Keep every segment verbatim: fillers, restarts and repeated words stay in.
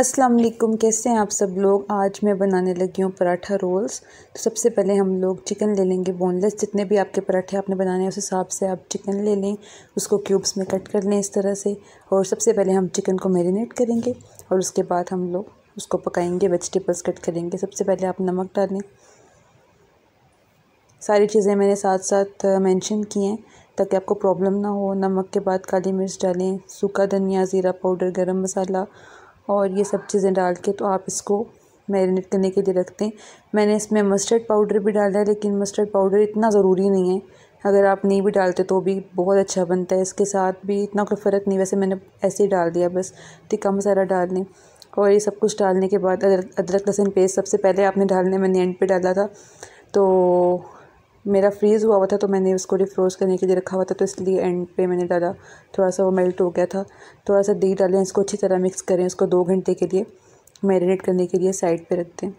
अस्सलाम वालेकुम, कैसे हैं आप सब लोग। आज मैं बनाने लगी हूँ पराठा रोल्स। तो सबसे पहले हम लोग चिकन ले लेंगे बोनलेस। जितने भी आपके पराठे आपने बनाने हैं उस हिसाब से आप चिकन ले लें, उसको क्यूब्स में कट कर लें इस तरह से। और सबसे पहले हम चिकन को मैरिनेट करेंगे और उसके बाद हम लोग उसको पकाएंगे, वेजिटेबल्स कट करेंगे। सबसे पहले आप नमक डालें। सारी चीज़ें मैंने साथ साथ मेंशन की हैं ताकि आपको प्रॉब्लम ना हो। नमक के बाद काली मिर्च डालें, सूखा धनिया, ज़ीरा पाउडर, गरम मसाला और ये सब चीज़ें डाल के तो आप इसको मैरिनेट करने के लिए रखते हैं। मैंने इसमें मस्टर्ड पाउडर भी डाला है, लेकिन मस्टर्ड पाउडर इतना ज़रूरी नहीं है। अगर आप नहीं भी डालते तो भी बहुत अच्छा बनता है। इसके साथ भी इतना कोई फ़र्क नहीं, वैसे मैंने ऐसे ही डाल दिया, बस टिक्का मसाला डाल लें। और ये सब कुछ डालने के बाद अदरक अदरक लहसुन पेस्ट सबसे पहले आपने डालने, मैंने एंड पे डाला था। तो मेरा फ्रीज़ हुआ हुआ था तो मैंने उसको डिफ्रोज़ करने के लिए रखा हुआ था, तो इसलिए एंड पे मैंने डाला। थोड़ा सा वो मेल्ट हो गया था। थोड़ा सा दही डालें, इसको अच्छी तरह मिक्स करें। इसको दो घंटे के लिए मैरिनेट करने के लिए साइड पे रख दें।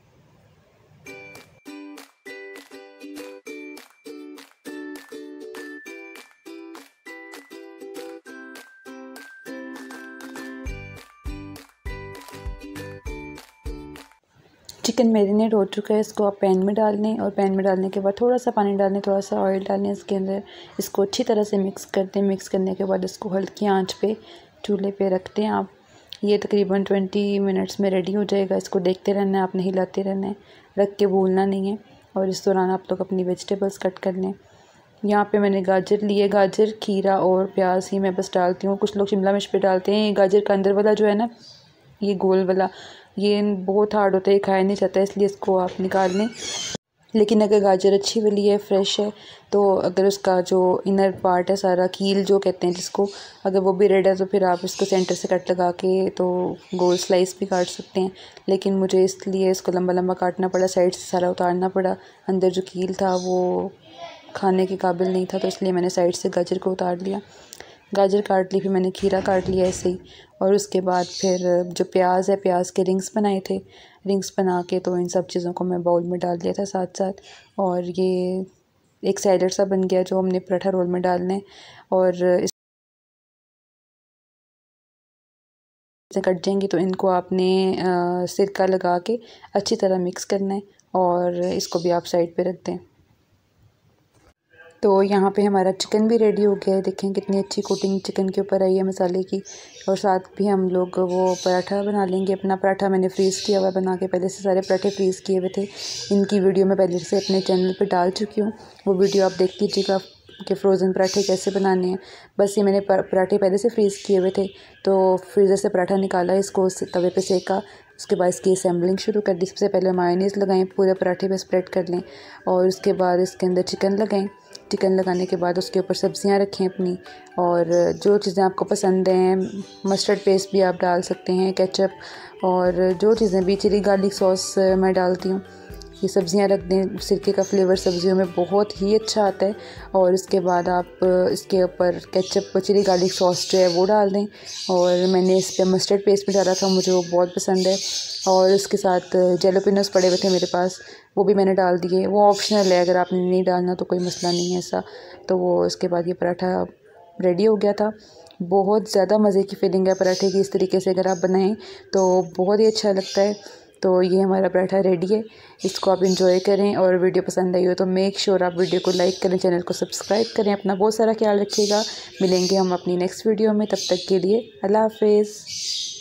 चिकन मैरिनेट हो चुका है, इसको आप पैन में डाल लें और पैन में डालने के बाद थोड़ा सा पानी डालें, थोड़ा सा ऑयल डालें इसके अंदर। इसको अच्छी तरह से मिक्स कर दें। मिक्स करने के बाद इसको हल्की आंच पे चूल्हे पे रखते हैं आप। ये तकरीबन ट्वेंटी मिनट्स में रेडी हो जाएगा। इसको देखते रहना है, आपने हिलाते रहना है, रख के भूलना नहीं है। और इस दौरान आप लोग अपनी वेजिटेबल्स कट कर लें। यहाँ पे मैंने गाजर लिए, गाजर, खीरा और प्याज ही मैं बस डालती हूँ। कुछ लोग शिमला मिर्च भी डालते हैं। गाजर का अंदर वाला जो है ना, ये गोल वाला, ये बहुत हार्ड होता है, खाया नहीं जाता, इसलिए इसको आप निकाल लें। लेकिन अगर गाजर अच्छी वाली है, फ्रेश है, तो अगर उसका जो इनर पार्ट है सारा, कील जो कहते हैं जिसको, अगर वो भी रेड है तो फिर आप इसको सेंटर से कट लगा के तो गोल स्लाइस भी काट सकते हैं। लेकिन मुझे इसलिए इसको लंबा लंबा काटना पड़ा, साइड से सारा उतारना पड़ा। अंदर जो कील था वो खाने के काबिल नहीं था, तो इसलिए मैंने साइड से गाजर को उतार लिया। गाजर काट ली, फिर मैंने खीरा काट लिया ऐसे ही। और उसके बाद फिर जो प्याज है, प्याज के रिंग्स बनाए थे, रिंग्स बना के तो इन सब चीज़ों को मैं बाउल में डाल दिया था साथ साथ। और ये एक सैलेड सा बन गया जो हमने पराठा रोल में डालना है। और इस कट जाएंगी तो इनको आपने आ, सिरका लगा के अच्छी तरह मिक्स करना है और इसको भी आप साइड पे रख दें। तो यहाँ पे हमारा चिकन भी रेडी हो गया है। देखें कितनी अच्छी कोटिंग चिकन के ऊपर आई है मसाले की। और साथ भी हम लोग वो पराठा बना लेंगे। अपना पराठा मैंने फ्रीज़ किया हुआ बना के, पहले से सारे पराठे फ्रीज़ किए हुए थे। इनकी वीडियो मैं पहले से अपने चैनल पे डाल चुकी हूँ, वो वीडियो आप देख लीजिएगा कि फ़्रोज़न पराठे कैसे बनाने हैं। बस ये मैंने पराठे पहले से फ्रीज़ किए हुए थे, तो फ्रीज़र से पराठा निकाला, इसको तवे पे सेका, उसके बाद इसकी असेंबलिंग शुरू कर दी। सबसे पहले मायोनीज़ लगाएं, पूरे पराठे पे स्प्रेड कर लें। और उसके बाद इसके अंदर चिकन लगाएं। चिकन लगाने के बाद उसके ऊपर सब्ज़ियां रखें अपनी, और जो चीज़ें आपको पसंद हैं, मस्टर्ड पेस्ट भी आप डाल सकते हैं, केचप, और जो चीज़ें भी, चिली गार्लिक सॉस मैं डालती हूँ। ये सब्ज़ियां रख दें। सिरके का फ्लेवर सब्ज़ियों में बहुत ही अच्छा आता है। और इसके बाद आप इसके ऊपर केचप, चिली गार्लिक सॉस जो है वो डाल दें। और मैंने इस पर मस्टर्ड पेस्ट भी डाला था, मुझे वो बहुत पसंद है। और इसके साथ जैलोपिनोस पड़े हुए थे मेरे पास, वो भी मैंने डाल दिए। वो ऑप्शनल है, अगर आपने नहीं डालना तो कोई मसला नहीं है ऐसा। तो वो इसके बाद ये पराठा रेडी हो गया था। बहुत ज़्यादा मज़े की फीलिंग है पराठे की। इस तरीके से अगर आप बनाएं तो बहुत ही अच्छा लगता है। तो ये हमारा पराठा रेडी है, इसको आप इंजॉय करें। और वीडियो पसंद आई हो तो मेक श्योर आप वीडियो को लाइक करें, चैनल को सब्सक्राइब करें। अपना बहुत सारा ख्याल रखिएगा। मिलेंगे हम अपनी नेक्स्ट वीडियो में, तब तक के लिए अल्लाह हाफिज़।